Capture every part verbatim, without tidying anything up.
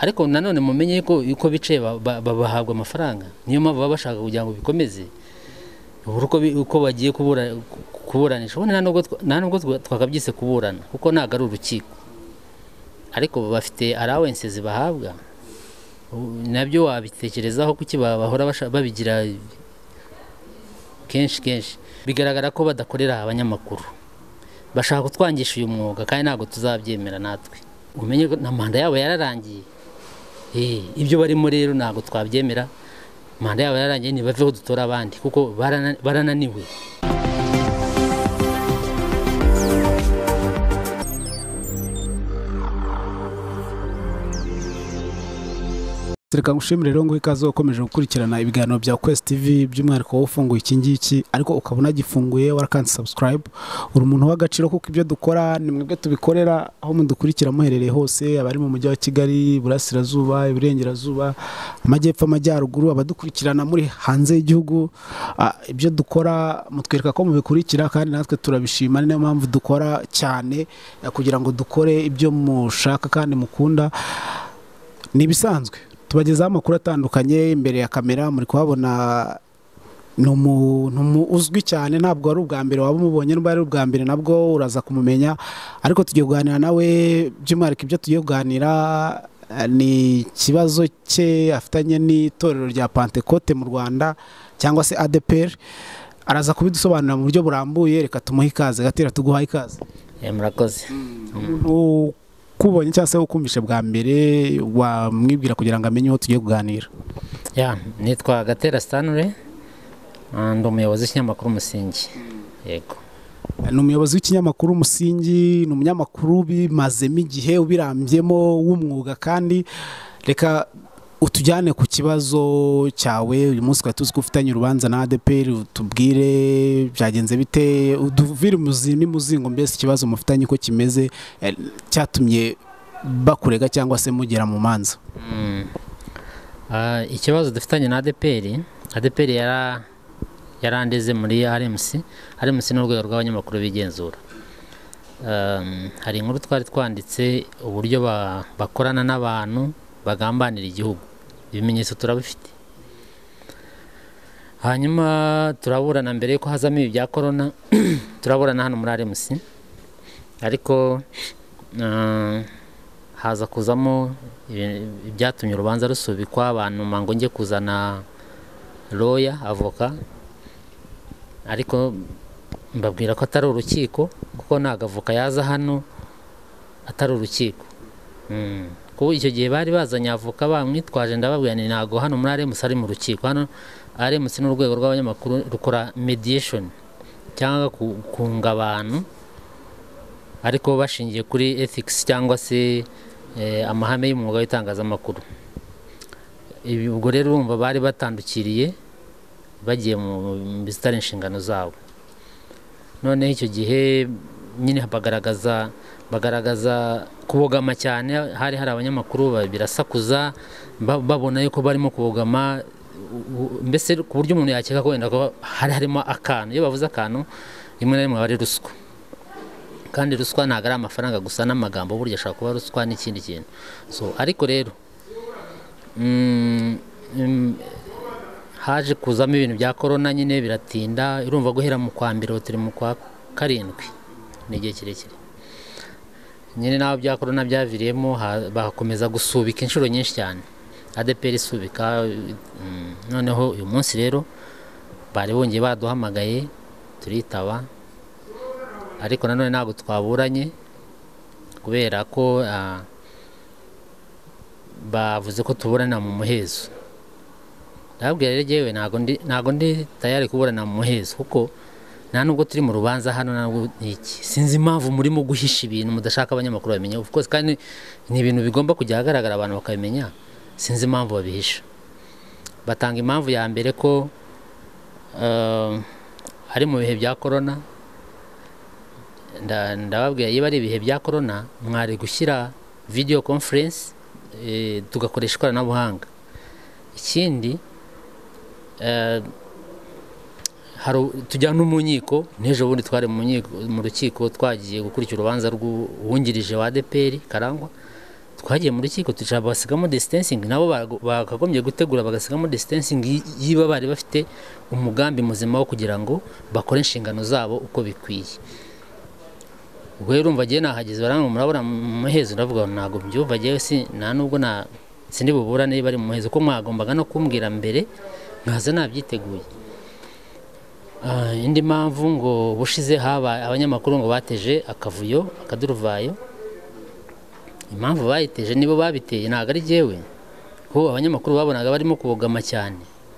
ariko nanone mumenye ko uko bicaye babahabwa amafaranga niyo mpamvu baba bashaka kugira ngo bikomeze uko uko bagiye kubura kuburanisha ubone nta nubwo twakabyise kuburana kuko ntago ari urukiko ariko bafite allowances bahabwa nabyo wabitekerezaho kuki bahora babigira kenshi kenshi bigaragara ko badakorera abanyamakuru bashaka kutwangisha uyu mwuga kandi ntago tuzabyemera natwe umenye na manda yabo yararangiye eh ibyo barimo rero ntago twabyemera manda yabo yararangiye ni baveho dutora abandi kuko barananiwe. Reka ngushimire rero ngo ikaze ukomeje gukurikirana ibiganiro bya Quest T V by'umwihariko wo ufunguye iki ngiki ariko ukabona gifunguye warakanze subscribe uri umuntu w'agaciro kuko ibyo dukora ni mwebwe tubikorera aho mudukurikira muherereye hose abari mu mujyi wa Kigali burasirazuba iburengerazuba amajyepfo amajyaruguru abadukurikirana muri hanze y'igihugu ibyo dukora mutwereka ko mubikurikira kandi natwe turabishima niyo mpamvu dukora cyane kugira ngo dukore ibyo mushaka kandi mukunda ni bisanzwe tubagezaho amakuru atandukanye imbere ya kamera muri kuhabona numuntu uzwi cyane ntabwo ari ubwa mbere waba umubonye n'ubwo ari ubwa mbere nabwo uraza kumumenya ariko tugiye kuganira nawe by'umwihariko ibyo tugiye kuganira ni ikibazo cye afitanye n'itorero rya Pentecote mu Rwanda cyangwa se A D P R araza kubidusobanurira mu buryo burambuye reka tumuhe ikaze Gatera tuguhaye ikaze. Murakoze. Kubonye cyangwa se ukumvishe bwa mbere wamwibwira kugira ngo amenye aho tugiye kuganira. Ya nitwa Gatera Stanley ndi umuyobozi w'ikinyamakuru Umusingi. Yego ni umuyobozi w'ikinyamakuru Umusingi ni umunyamakuru bimazemo igihe ubirambyemo w'umwuga kandi reka utujyane ku kibazo cyawe uyu munsi twari tuzi ko ufitanye urubanza na A D P R utubwire byagenze bite uduvire muzini muzingo mbese ikibazo mufitanye ko kimeze cyatumye bakurega cyangwa se mugera mu manza. Ah ikibazo dufitanye na A D P R A D P R yara yarandeze muri R M C R M C n'urwego rw'abanyamakuru bigenzura. Um hari inkuru twari twanditse uburyo bakorana n'abantu bagambanira igihugu ibimenyetso turabifite hanyuma turaburana mbere ko hazamo ibi bya corona turaburana hano muri R M C ariko haza kuzamo ibyatumye urubanza rusubikwa abantu mango nge kuzana lawyer avoka ariko mbabwira ko atari urukiko kuko nagavoka yaza hano atari urukiko ko icyo gihe bari bazanye avoka bamwitwaje ndababwira ni nago hano muri R M C ari mu rukiko hano R M C n'urwego rw'abanyamakuru rukora mediation cyangwa kunga abantu ariko bashingiye kuri ethics cyangwa se amahame y'umwuga w'itangazamakuru. Ibi ubwo rero urumva bari batandukiriye bagiye mu bizitari inshingano zabo none icyo gihe nyine bagaragaza bagaragaza kubogama cyane hari hari abanyamakuru birasakuza babona yuko barimo kubogama mbese ku buryo umuntu yakeka ko wenda ko hari harimo akantu iyo bavuze akantu rimwe na rimwe bari ruswa kandi ruswa ntago ari amafaranga gusa n'amagambo burya ashaka kuba ruswa n'ikindi kintu so ariko rero haje kuzamo ibintu bya corona nyine biratinda urumva guhera mu kwa mbere turi mu kwa karindwi n'igihe kirekire nyine naho bya corona byaviriyemo bakomeza gusubika inshuro nyinshi cyane A D P R isubika noneho uyu munsi rero bari bongeye baduhamagaye turitaba ariko nanone ntabwo twaburanye kubera ko bavuze ko tuburana mu muhezo ndabwira rero jewe ntago ndi ntago ndi tayari kuburana mu muhezo kuko nta nubwo turi mu rubanza hano ntabwo iki sinzi impamvu murimo guhisha ibintu mudashaka abanyamakuru bamenya of course kandi ni ibintu bigomba kujya ahagaragara abantu bakabimenya sinzi impamvu babihisha batanga impamvu ya mbere ko ari mu bihe bya corona ndababwira iyo ari ibihe bya corona mwari gushyira video conference tugakoresha ikoranabuhanga ikindi tujyana mu nkiko n'ejo bundi twari mu rukiko twagiye gukurikira urubanza rw'uwungirije wa A D P R Karangwa twagiye mu rukiko tucara basigamo distancing nabo bakagombye gutegura bagasigamo distancing yiba bari bafite umugambi muzima wo kugira ngo bakore inshingano zabo uko bikwiye. Ubwo rero umva giye nahageze baranga murabona mu muhezo ndavuga ntago byumva giye si nta nubwo na sindi bubura niba bari mu muhezo ko mwagombaga no kumbwira mbere nkaza nabyiteguye. Uh, indi mpamvu ngo bushize haba abanyamakuru ngo bateje akavuyo akaduruvayo. Impamvu bayiteje nibo babiteye ntago ari jewe ko abanyamakuru babonaga barimo kubogama cyane.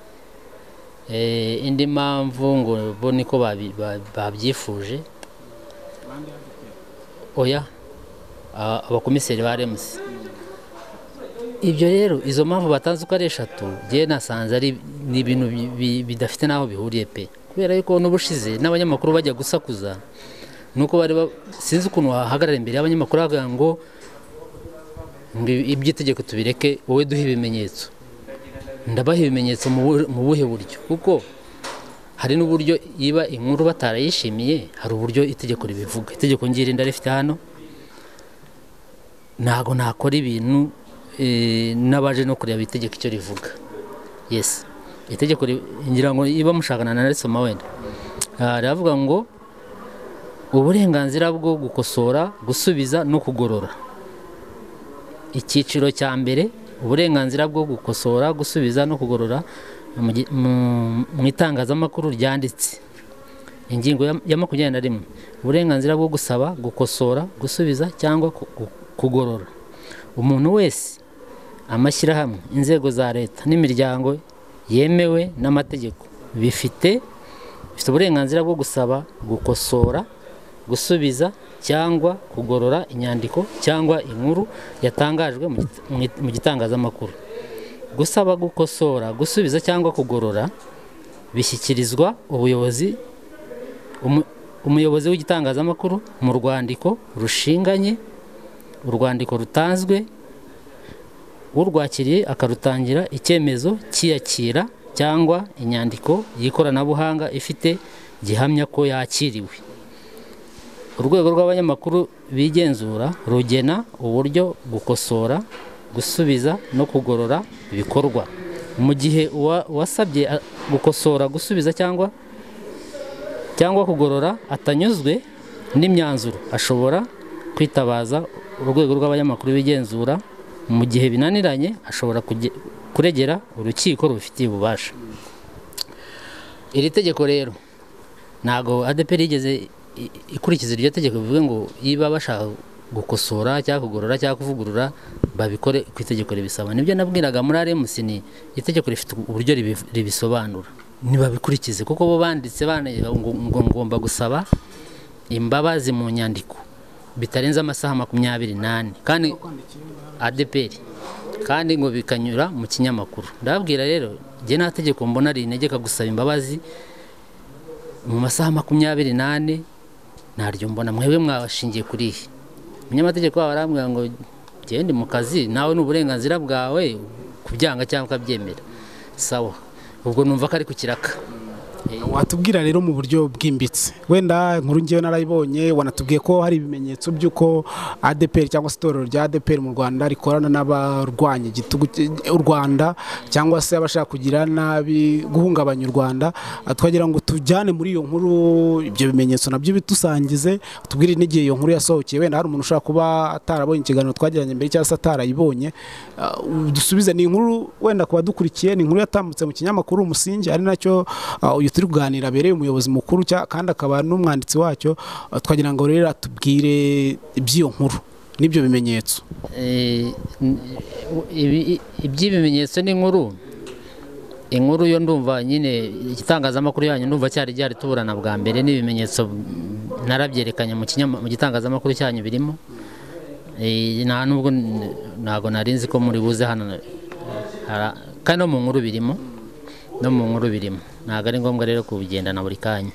Eh indi mpamvu ngo bo niko babyifuje. Oya abakomiseri ba Rems. Ibyo rero izo mpamvu batanze uko ari eshatu je nasanze ari ni ibintu bidafite naho bihuriye pe. Kubera yuko n'ubushize n'abanyamakuru bajya gusakuza nuko bari sinzi ukuntu hahagarara imbere y'abanyamakuru avuga ngo ibyitegeko tubireke wowe duhe ibimenyetso. Ndabaha ibimenyetso mu buhe buryo kuko hari n'uburyo iba inkuru batarayishimiye hari uburyo itegeko ribivuga. Itegeko ngirinda rifite hano nago nakora ibintu nabaje no kureba itegeko icyo rivuga. Yes itegeko ngira ngo iba mushakana na risoma wenda aravuga ngo uburenganzira bwo gukosora gusubiza no kugorora. Icyiciro cya mbere uburenganzira bwo gukosora gusubiza no kugorora mu itangazamakuru ryanditse. Ingingo ya makumyabiri na rimwe uburenganzira bwo gusaba gukosora gusubiza cyangwa kugorora. Umuntu wese amashyirahamwe inzego za leta n'imiryango yemewe n'amategeko bifite bifite uburenganzira bwo gusaba gukosora gusubiza cyangwa kugorora inyandiko cyangwa inkuru yatangajwe mu gitangazamakuru. Gusaba gukosora gusubiza cyangwa kugorora bishyikirizwa ubuyobozi umuyobozi w'igitangazamakuru mu rwandiko rushinganye urwandiko rutanzwe urwakiriye akarutangira icyemezo cyiyakira cyangwa inyandiko y'ikoranabuhanga ifite gihamya ko yakiriwe. Urwego rw'abanyamakuru bigenzura rugena uburyo gukosora gusubiza no kugorora bikorwa. Mu gihe wasabye gukosora gusubiza cyangwa cyangwa kugorora atanyuzwe n'imyanzuro ashobora kwitabaza urwego rw'abanyamakuru bigenzura. Mu gihe binaniranye ashobora kuregera urukiko rubifitiye ububasha. Iri tegeko rero nago A D P rigeze ikurikiza iryo tegeko bivuga ngo yiba bashaka gukosora cyangwa kugorora cyangwa kuvugurura babikore ku itegeko ribisaba. Nibyo nabwiraga muri Rems ni itegeko rifite uburyo ribisobanura nibabikurikize kuko bo banditse banaye ngo ngomba gusaba imbabazi mu nyandiko bitarenze amasaha makumyabiri n'ane kandi A D P kandi ngo bikanyura mu kinyamakuru. Ndababwira rero je nta tegeko mbona ari integeka gusaba imbabazi mu masaha makumyabiri n'ane naryo mbona. Mwebwe mwabashingiye kuri iki umunyamategeko barambwira ngo gende mu kazi nawe n'uburenganzira bwawe kubyanga cyangwa kabyemera sawa. Ubwo numva ko ari ku kiraka. Watubwira rero mu buryo bwimbitse wenda nkuru ngiye narayibonye wanatubwiye ko hari ibimenyetso by'uko A D P cyangwa itorero rya A D P mu Rwanda rikorana n'abarwanya igitugu u Rwanda cyangwa se abashaka kugira nabi guhungabanya u Rwanda. Twagira ngo tujyane muri iyo nkuru ibyo bimenyetso nabyo bitusangize tubwire n'igihe iyo nkuru yasohokeye. Wenda hari umuntu ushaka kuba atarabonye ikiganiro twagiranye mbere cyangwa se atarayibonye dusubize ni inkuru wenda kuba dukurikiye ni inkuru yatambutse mu kinyamakuru Umusingi ari nacyo turi kuganira bereye umuyobozi mukuru kandi akaba n'umwanditsi wacyo. Twagira ngo rero atubwire iby'iyo nkuru n'ibyo bimenyetso. Iby'ibimenyetso n'inkuru inkuru yo ndumva nyine igitangazamakuru yanyu ndumva cyari ryari tuburana bwa mbere n'ibimenyetso narabyerekanye mu gitangazamakuru cyanyu birimo. Nta nubwo ntago narinzi ko muri buze hano kandi no mu nkuru birimo no mu nkuru birimo ntago ari ngombwa rero kubigendana buri kanya.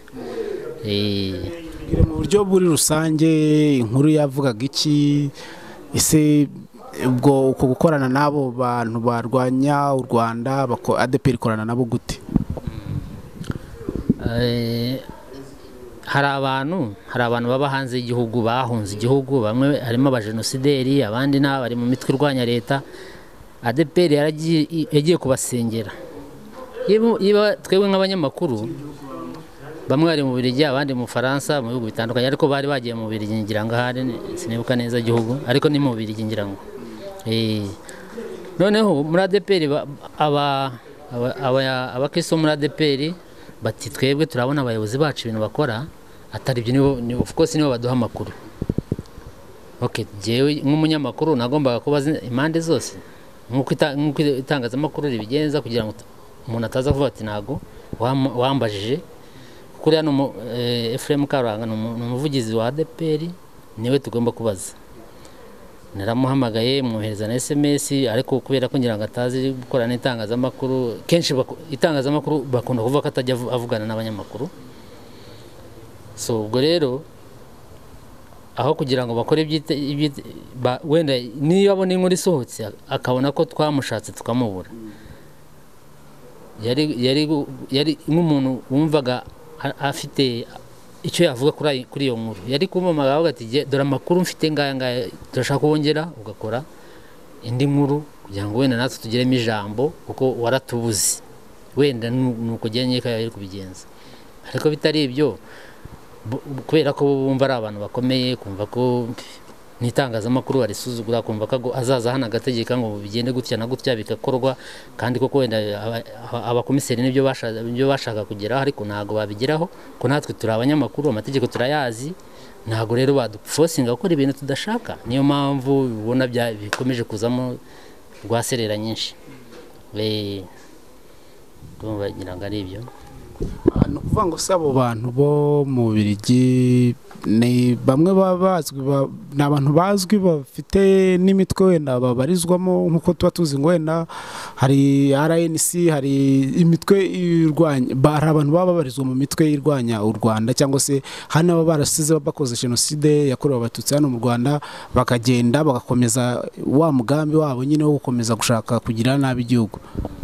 Mu buryo buri rusange inkuru yavugaga iki ese ubwo uko gukorana nabo bantu barwanya u Rwanda A D P ikorana nabo gute? hari abantu hari abantu baba hanze y'igihugu bahunze igihugu, bamwe harimo abajenosideri, abandi na bari mu mitwe irwanya leta. A D P R yagiye kubasengera. Iba twebwe nk'abanyamakuru bamwe bari mu Bubiligi, abandi mu Faransa, mu bihugu bitandukanye, ariko bari bagiye mu Bubiligi ngira ngo hari sinibuka neza igihugu, ariko ni mu Bubiligi ngira ngo. Eh noneho muri A D P R aba aba abakristo muri A D P R bati twebwe turabona abayobozi bacu ibintu bakora atari byo, ni of course nibo baduha amakuru. Okay, jewe nk'umunyamakuru nagombaga kubaza impande zose nkuko itangazamakuru ribigenza kugira ngo umuntu ataza kuvuga ati nago wambajije. Kuri hano Ephraim Karanga ni umuvugizi wa A D P R, niwe tugomba kubaza. Naramuhamagaye mwohereza na S M S, ariko kubera ko ngira ngo atazi gukorana itangazamakuru, kenshi itangazamakuru bakunda kuvuga ko atajya avugana n'abanyamakuru. So ubwo rero aho kugira ngo bakore wenda niyo abona inkuru isohotse akabona ko twamushatse tukamubura, yari yari yari nk'umuntu wumvaga afite icyo yavuga kuri kuri iyo nkuru, yari kumamaga avuga ati dore amakuru mfite ngaya ngaya, turashaka kongera ugakora indi nkuru kugira ngo wenda natwe tugiremo ijambo kuko waratubuze, wenda nuko genye kayari kubigenza. Ariko bitari ibyo, kubera ko bumva ari abantu bakomeye, kumva ko nitangazamakuru barisuzugura, kumva ko azaza hana agategeka ngo bigende gutya na gutya bikakorwa, kandi koko wenda abakomiseri nibyo bashaka byo bashaka kugeraho, ariko ntago babigeraho ko natwe turi abanyamakuru, amategeko turayazi, ntago rero baduforcinga gukora ibintu tudashaka. Niyo mpamvu ubona bikomeje kuzamo rwaserera nyinshi. Eh ndumva ngira ngo ari ibyo. No kuvuga ngo se abo bantu bo mu Bubiligi ni bamwe babazwi, ni abantu bazwi bafite n'imitwe wenda babarizwamo, nkuko tuba tuzi ngo wenda hari R N C, hari imitwe irwanya, hari abantu baba babarizwa mu mitwe irwanya u Rwanda, cyangwa se hano baba barasize bakoze jenoside yakorewe abatutsi hano mu Rwanda, bakagenda bagakomeza wa mugambi wabo nyine wo gukomeza gushaka kugira nabi igihugu.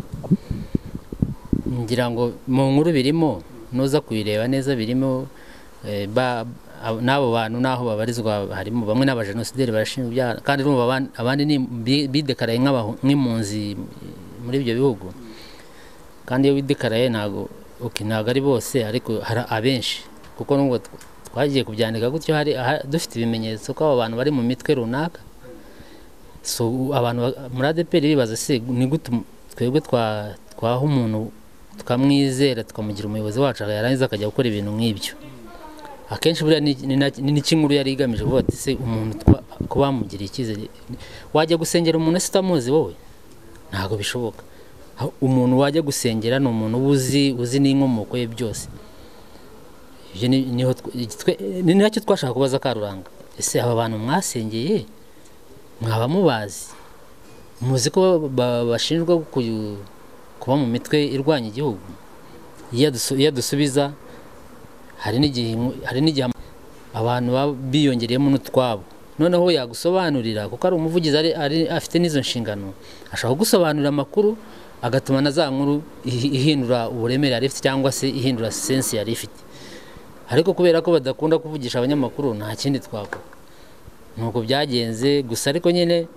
Ngira ngo mu nkuru birimo noza kuyireba neza, birimo nabo bantu naho babarizwa, harimo bamwe n'abajenosideri barashinjwa ibyaha, kandi urumva abandi ni bidekaraye nk'impunzi muri ibyo bihugu. Kandi iyo bidekaraye ntago okay, ntago ari bose, ariko hari abenshi, kuko nubwo twagiye kubyandika gutyo hari dufite ibimenyetso ko abo bantu bari mu mitwe runaka. So abantu muri A D P R bibaza se ni gute twebwe twa twaha umuntu tukamwizera tukamugira umuyobozi wacu yarangiza akajya gukora ibintu nk'ibyo. Akenshi buriya ni n'ikinkuru yari igamije kuvuga ati se umuntu ko bamugiriye icyizere wajya gusengera umuntu se utamuzi wowe, ntago bishoboka. Umuntu wajya gusengera ni umuntu uzi uzi n'inkomoko ye byose. Ibyo niho ni nacyo twashaka kubaza Karuranga, ese aba bantu mwasengeye mwaba mubazi, muzi ko bashinjwa kuba mu mitwe irwanya igihugu? Iyo dusubiza hari n'igihe hari n'igihe abantu biyongereyemo n'utwabo, noneho yagusobanurira kuko ari umuvugizi ari afite n'izo nshingano, ashaka gusobanurira amakuru agatuma na za nkuru ihindura uburemere yari ifite cyangwa se ihindura sense yari ifite. Ariko kubera ko badakunda kuvugisha abanyamakuru nta kindi twakora, nuko byagenze gusa. Ariko nyine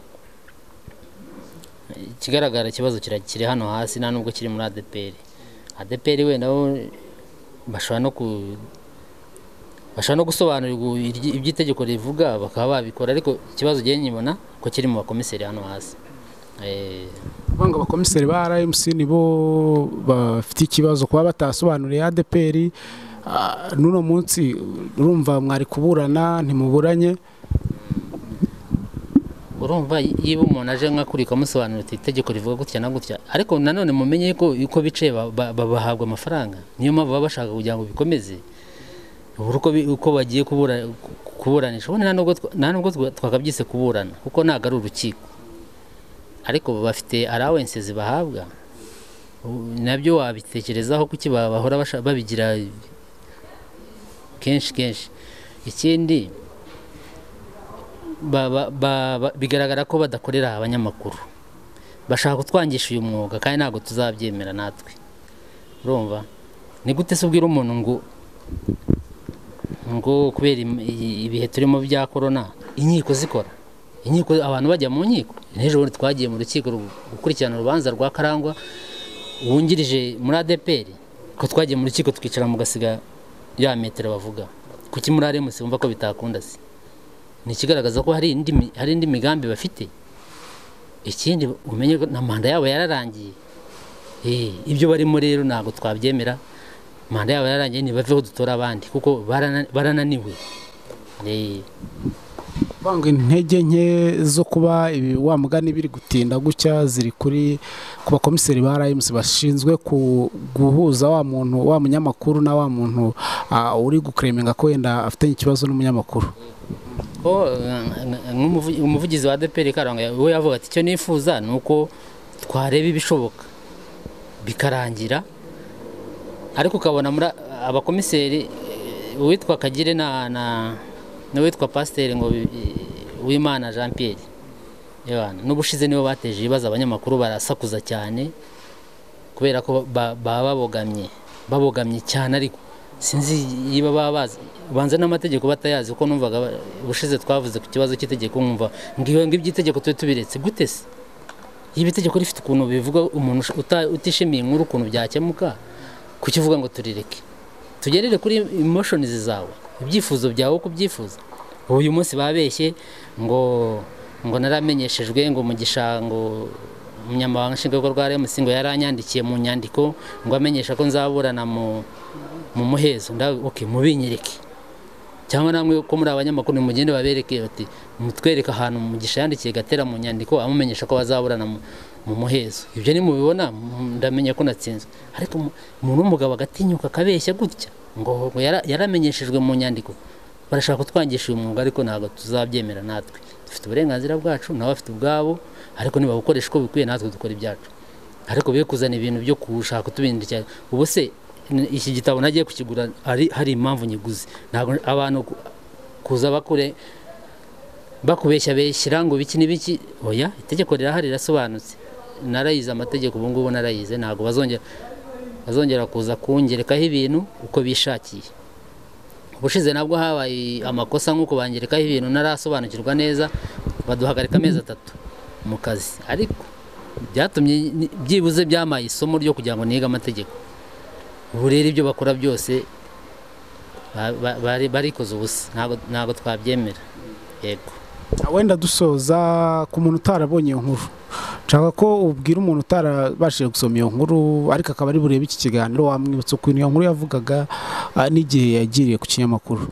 kigaragara ikibazo kirakiri hano hasi, nta nubwo kiri muri A D P R. A D P R we nabo bashobora no ku bashobora no gusobanurirwa iby'itegeko rivuga bakaba babikora, ariko ikibazo giye nyibona ko kiri mu bakomiseri hano hasi. Eh banga abakomiseri ba R M C nibo bafite ikibazo kuba batasobanuriye A D P R. Nuno munsi urumva mwari kuburana ntimuburanye, urumva yiba umuntu aje nkakurika musobanura itegeko rivuga gutya na gutya, ariko nanone mumenye ko uko bicaye babahabwa amafaranga, niyo mpamvu baba bashaka kugira ngo bikomeze uko uko bagiye kubura kuburanisha. Ubona nta nubwo twakabyise kuburana kuko ntago ari urukiko, ariko bafite allowances bahabwa, nabyo wabitekerezaho kuki bahora babigira kenshi kenshi. Ikindi bigaragara ko badakorera abanyamakuru, bashaka kutwangisha uyu mwuga kandi ntago tuzabyemera natwe. Urumva ni gute se ubwira umuntu ngo ngo kubera ibihe turimo bya corona inkiko zikora inkiko abantu bajya mu nkiko n'ejo bundi twagiye mu rukiko gukurikirana urubanza rwa Karangwa wungirije muri A D P R ko twagiye mu rukiko twicara mu gasiga ya metero bavuga kuki muri aremu se bumva ko bitakunda se ni kigaragaza ko hari indi hari indi migambi bafite ikindi umenye na manda yabo yararangiye eh ibyo barimo rero nago twabyemera manda yabo yararangiye ni baveho dutora abandi kuko barananiwe eh banga intege nke zo kuba ibi wa mugani biri gutinda gucya ziri kuri ku bakomiseri ba R M C bashinzwe guhuza wa muntu wa munyamakuru na wa muntu uri gukreminga ko yenda afite ikibazo n'umunyamakuru ko umuvugizi wa A D P R Karangwa we yavuga ati cyo nifuza nuko twareba ibishoboka bikarangira ariko ukabona muri abakomiseri uwitwa Kagire na na n'uwitwa Pasteur ngo w'Imana Jean Pierre yabana n'ubushize nibo bateje ibibazo abanyamakuru barasakuza cyane kubera ko baba babogamye babogamye cyane ariko sinzi yiba babaza banze n'amategeko batayazi uko numvaga ubushize twavuze ku kibazo cy'itegeko nkumva ngiyo ng'iby'itegeko twe tubiretse gute se ibi tegeko rifite ukuntu bivuga umuntu utishimiye inkuru ukuntu byakemuka kukivuga ngo turireke tugerere kuri emotions zawe ibyifuzo byawe uko byifuza uyu munsi babeshye ngo ngo naramenyeshejwe ngo mugisha ngo umunyamabanga nshingwabikorwa rwa R M C ngo yaranyandikiye mu nyandiko ngo amenyesha ko nzaburana mu mu muhezo nda okay mubinyereke cyangwa namwe ko muri abanyamakuru mugende babereke ati mutwereka ahantu mugisha yandikiye Gatera mu nyandiko amumenyesha ko bazaburana mu muhezo ibyo ni mubibona ndamenya ko natsinzwe ariko umuntu w'umugabo agatinyuka kabeshya gutya ngo yaramenyeshejwe mu nyandiko barashaka kutwangisha uyu mwuga ariko ntago tuzabyemera natwe dufite uburenganzira bwacu nawe afite ubwabo ariko niba ukoresha uko bikwiye natwe dukora ibyacu ariko biye kuzana ibintu byo kushaka kutubindikira ubu se iki gitabo nagiye kukigura ari hari impamvu nyiguze ntago abantu kuza bakure bakubeshya beshyira ngo biki nibiki oya itegeko rirahari rasobanutse narayize amategeko ubu ngubu narayize ntago bazongera bazongera kuza kungerekaho ibintu uko bishakiye ubushize nabwo habaye amakosa nk'uko bangerekaho ibintu narasobanukirwa neza baduhagarika amezi atatu mu kazi ariko byatumye byibuze byamaye isomo ryo kugira ngo niga amategeko ubu rero ibyo bakora byose barikoze ubusa ntago twabyemera yego wenda dusoza ku muntu utarabonye iyo nkuru nshaka ko ubwira umuntu utarabashije gusoma iyo nkuru ariko akaba ari burebe iki kiganiro wamwibutsa ukuntu iyo nkuru yavugaga n'igihe yagiriye ku kinyamakuru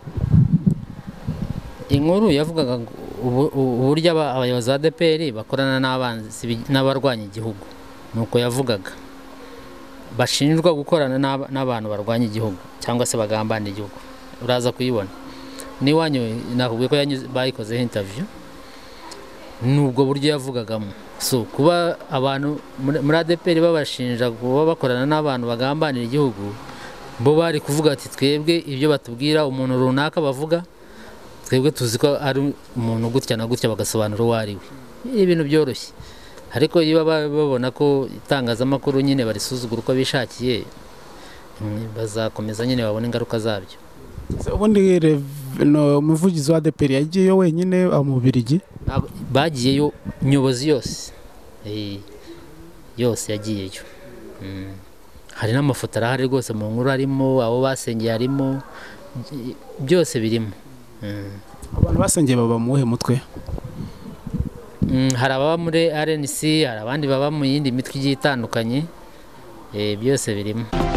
inkuru yavugaga uburyo abayobozi ba A D P R bakorana n'abanzi n'abarwanya igihugu nuko yavugaga bashinjwa gukorana n'abantu barwanya igihugu cyangwa se bagambana igihugu uraza kuyibona niwanyu nakubwiye ko bayikozeho interview nubwo buryo yavugagamo so kuba abantu muri A D P R babashinja kuba bakorana n'abantu bagambanira igihugu bo bari kuvuga ati twebwe ibyo batubwira umuntu runaka bavuga twebwe tuzi ko ari umuntu gutya na gutya bagasobanura uwo ari we ibintu byoroshye ariko iyo babona ko itangazamakuru nyine barisuzugura uko bishakiye bazakomeza nyine babona ingaruka zabyo ubundi umuvugizi wa A D P R yagiyeyo wenyine mu Bubiligi bagiyeyo nyobozi yose yose yagiyeyo hari n'amafoto arahari rwose mu nkuru harimo abo basengeye harimo byose birimo abantu basengeye baba mu wuhe mutwe hari ababa muri R N C hari abandi baba mu yindi mitwe igiye itandukanye byose birimo